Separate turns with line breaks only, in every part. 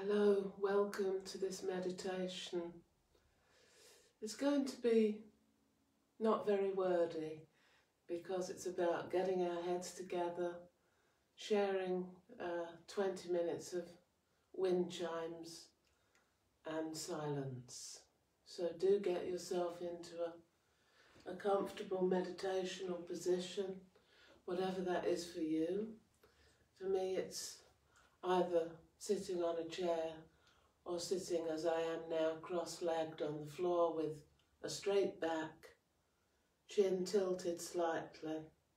Hello, welcome to this meditation. It's going to be not very wordy because it's about getting our heads together, sharing 20 minutes of wind chimes and silence. So do get yourself into a comfortable meditational position, whatever that is for you. For me it's either sitting on a chair or sitting as I am now, cross-legged on the floor with a straight back, chin tilted slightly,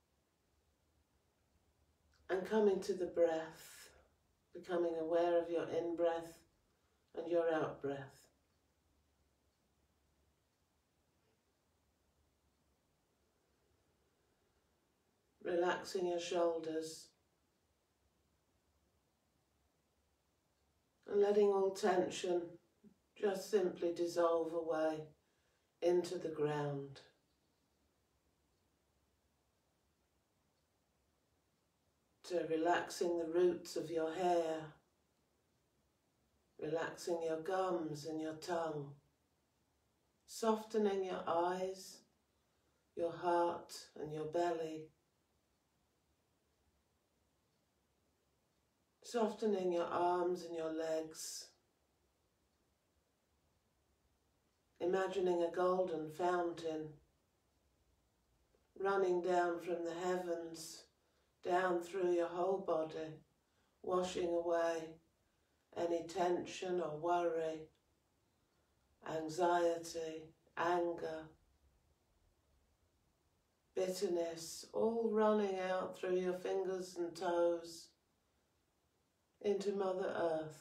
and coming to the breath, becoming aware of your in-breath and your out-breath. Relaxing your shoulders and letting all tension just simply dissolve away into the ground. So relaxing the roots of your hair, relaxing your gums and your tongue, softening your eyes, your heart and your belly, softening your arms and your legs, imagining a golden fountain running down from the heavens, down through your whole body, washing away any tension or worry, anxiety, anger, bitterness, all running out through your fingers and toes into Mother Earth.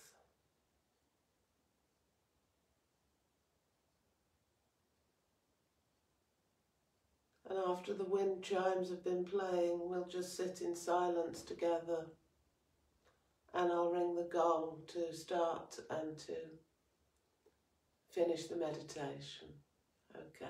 And after the wind chimes have been playing, we'll just sit in silence together, and I'll ring the gong to start and to finish the meditation. Okay.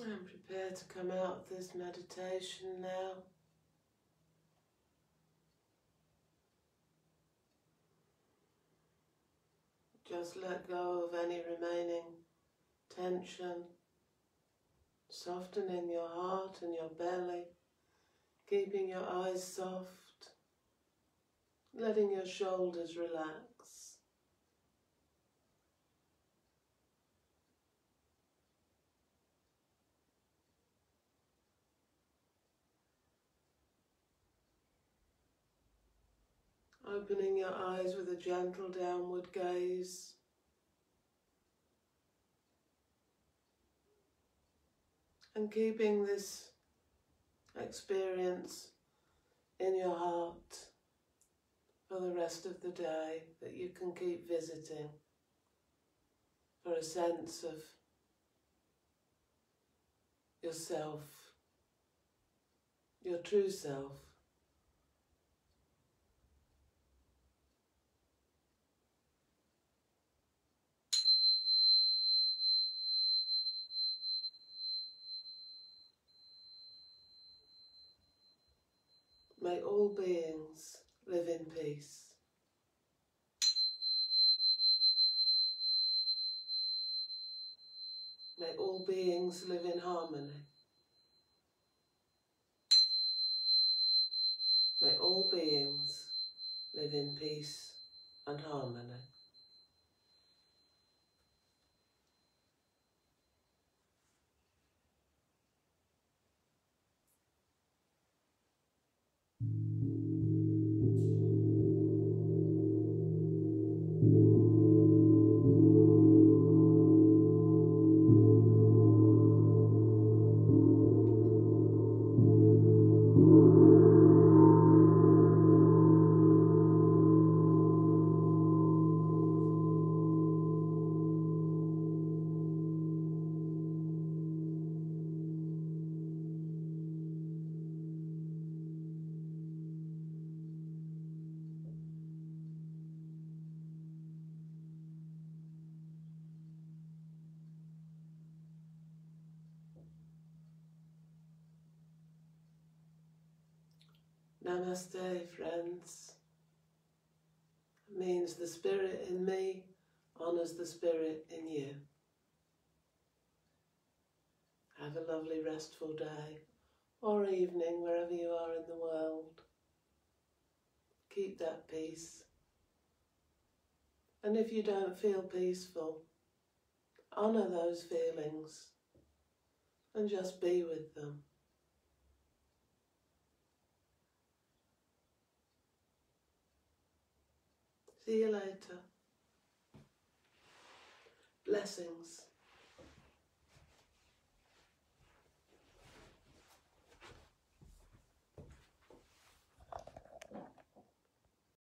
And prepare to come out of this meditation now. Just let go of any remaining tension, softening your heart and your belly, keeping your eyes soft, letting your shoulders relax. Opening your eyes with a gentle downward gaze. And keeping this experience in your heart for the rest of the day, that you can keep visiting for a sense of yourself, your true self. May all beings live in peace. May all beings live in harmony. May all beings live in peace and harmony. Namaste, friends. It means the spirit in me honours the spirit in you. Have a lovely restful day or evening wherever you are in the world. Keep that peace. And if you don't feel peaceful, honour those feelings and just be with them. See you later. Blessings.